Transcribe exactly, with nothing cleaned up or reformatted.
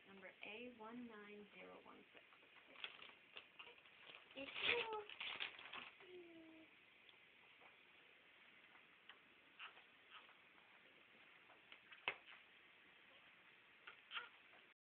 number A one nine zero one six. Thank you.